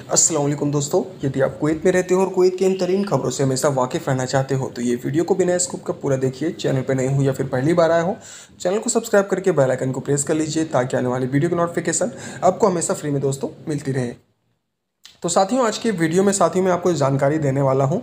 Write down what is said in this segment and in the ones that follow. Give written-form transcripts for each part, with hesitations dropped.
अस्सलाम वालेकुम दोस्तों, यदि आप कुवैत में रहते हो और कुवैत की इन तरीन खबरों से हमेशा वाकिफ़ रहना चाहते हो तो ये वीडियो को बिना स्किप का पूरा देखिए। चैनल पे नए हो या फिर पहली बार आए हो, चैनल को सब्सक्राइब करके बेल आइकन को प्रेस कर लीजिए ताकि आने वाली वीडियो की नोटिफिकेशन आपको हमेशा फ्री में दोस्तों मिलती रहे। तो साथियों, आज की वीडियो में मैं आपको जानकारी देने वाला हूँ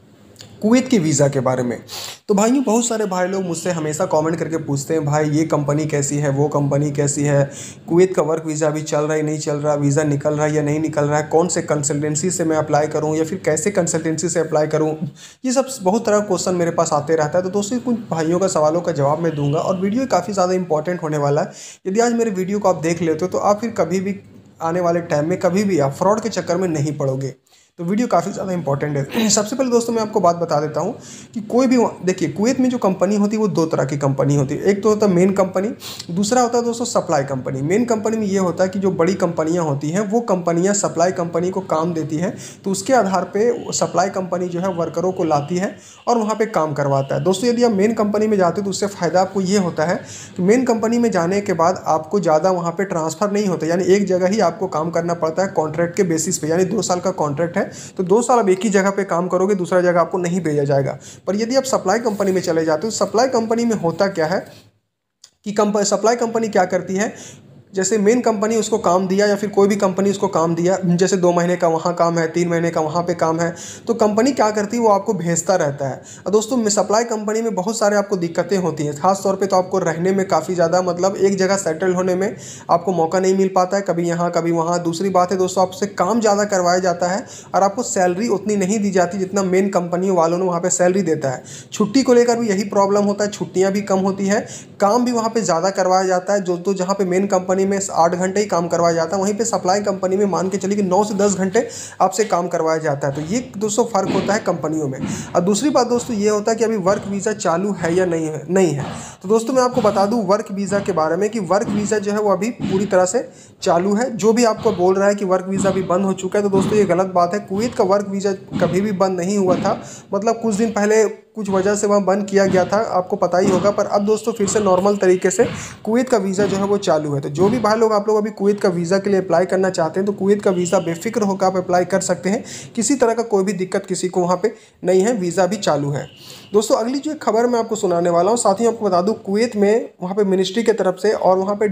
कुवैत के वीज़ा के बारे में। तो भाइयों, बहुत सारे भाई लोग मुझसे हमेशा कमेंट करके पूछते हैं, भाई ये कंपनी कैसी है, वो कंपनी कैसी है, कुवैत का वर्क वीज़ा अभी चल रहा है नहीं चल रहा, वीज़ा निकल रहा है या नहीं निकल रहा है, कौन से कंसल्टेंसी से मैं अप्लाई करूं या फिर कैसे कंसल्टेंसी से अप्लाई करूं। ये सब बहुत तरह का क्वेश्चन मेरे पास आते रहता है। तो दोस्तों, कुछ भाइयों का सवालों का जवाब मैं दूंगा और वीडियो काफ़ी ज़्यादा इंपॉर्टेंट होने वाला है। यदि आज मेरे वीडियो को आप देख लेते हो तो आप फिर कभी भी आने वाले टाइम में कभी भी आप फ्रॉड के चक्कर में नहीं पड़ोगे। तो वीडियो काफ़ी ज़्यादा इंपॉर्टेंट है। सबसे पहले दोस्तों, मैं आपको बात बता देता हूँ कि कोई भी देखिए, कुवैत में जो कंपनी होती है वो दो तरह की कंपनी होती है। एक तो होता है मेन कंपनी, दूसरा होता है दोस्तों सप्लाई कंपनी। मेन कंपनी में ये होता है कि जो बड़ी कंपनियाँ होती हैं वो कंपनियाँ सप्लाई कंपनी को काम देती है, तो उसके आधार पर सप्लाई कंपनी जो है वर्करों को लाती है और वहाँ पर काम करवाता है। दोस्तों, यदि आप मेन कंपनी में जाते हो तो उससे फ़ायदा आपको ये होता है कि मेन कंपनी में जाने के बाद आपको ज़्यादा वहाँ पर ट्रांसफ़र नहीं होता, यानी एक जगह ही आपको काम करना पड़ता है कॉन्ट्रैक्ट के बेसिस पे। यानी 2 साल का कॉन्ट्रैक्ट है तो 2 साल आप एक ही जगह पे काम करोगे, दूसरा जगह आपको नहीं भेजा जाएगा। पर यदि आप सप्लाई कंपनी में चले जाते हो, सप्लाई कंपनी में होता क्या है कि सप्लाई कंपनी क्या करती है, जैसे मेन कंपनी उसको काम दिया या फिर कोई भी कंपनी उसको काम दिया, जैसे 2 महीने का वहाँ काम है, 3 महीने का वहाँ पे काम है, तो कंपनी क्या करती है वो आपको भेजता रहता है। और दोस्तों, सप्लाई कंपनी में बहुत सारे आपको दिक्कतें होती हैं। खास तौर पे तो आपको रहने में काफ़ी ज़्यादा मतलब एक जगह सेटल होने में आपको मौका नहीं मिल पाता है, कभी यहाँ कभी वहाँ। दूसरी बात है दोस्तों, आपसे काम ज़्यादा करवाया जाता है और आपको सैलरी उतनी नहीं दी जाती जितना मेन कंपनी वालों ने वहाँ पर सैलरी देता है। छुट्टी को लेकर भी यही प्रॉब्लम होता है, छुट्टियाँ भी कम होती है, काम भी वहाँ पर ज़्यादा करवाया जाता है। जो तो जहाँ पर मेन कंपनी में 8 घंटे ही काम करवाया जाता है, वहीं पे सप्लाई कंपनी में मान के चलिए कि 9 से 10 घंटे आपसे काम करवाया जाता है। तो ये दोस्तों फ़र्क होता है कंपनियों में। और दूसरी बात दोस्तों ये होता है कि अभी वर्क वीज़ा चालू है या नहीं है। तो दोस्तों, मैं आपको बता दूं वर्क वीज़ा के बारे में कि वर्क वीज़ा जो है वो अभी पूरी तरह से चालू है। जो भी आपको बोल रहा है कि वर्क वीज़ा अभी बंद हो चुका है, तो दोस्तों ये गलत बात है। कुवैत का वर्क वीज़ा कभी भी बंद नहीं हुआ था, मतलब कुछ दिन पहले कुछ वजह से वहाँ बंद किया गया था, आपको पता ही होगा। पर अब दोस्तों फिर से नॉर्मल तरीके से कुवैत का वीज़ा जो है वो चालू है। तो जो भी भाई लोग आप लोग अभी कुवैत का वीज़ा के लिए अप्लाई करना चाहते हैं तो कुवैत का वीज़ा बेफिक्र होकर आप अप्लाई कर सकते हैं। किसी तरह का कोई भी दिक्कत किसी को वहाँ पे नहीं है, वीज़ा भी चालू है। दोस्तों, अगली जो एक खबर मैं आपको सुनाने वाला हूँ, साथ ही आपको बता दूँ कुवैत में वहाँ पे मिनिस्ट्री की तरफ से और वहाँ पे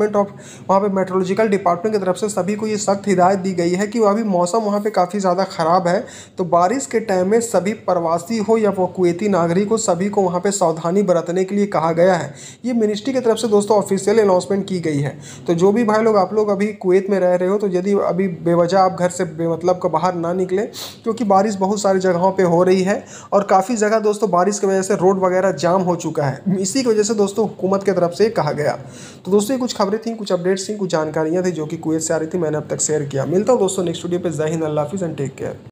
वहाँ पे मेट्रोलॉजिकल डिपार्टमेंट की तरफ से सभी को ये सख्त हिदायत दी गई है कि अभी मौसम वहाँ पे काफ़ी ज़्यादा ख़राब है। तो बारिश के टाइम में सभी प्रवासी हो या वो कुवैती नागरिक हो, सभी को वहाँ पे सावधानी बरतने के लिए कहा गया है। ये मिनिस्ट्री की तरफ से दोस्तों ऑफिशियल अनाउंसमेंट की गई है। तो जो भी भाई लोग आप लोग अभी कुवैत में रह रहे हो, तो यदि अभी बेवजह आप घर से बेमतलब का बाहर ना निकलें, क्योंकि बारिश बहुत सारी जगहों पे हो रही है और काफ़ी जगह दोस्तों बारिश की वजह से रोड वगैरह जाम हो चुका है। इसी की वजह से दोस्तों हुकूमत की तरफ से कहा गया। तो दोस्तों, ये कुछ खबरें थी, कुछ अपडेट्स थी, कुछ जानकारियाँ थी जो कि कुवैत से आ रही थी, मैंने अब तक शेयर किया। मिलता हूँ दोस्तों नेक्स्ट वीडियो पर। जय हिंद, अल्लाह हाफिज़ एंड टेक केयर।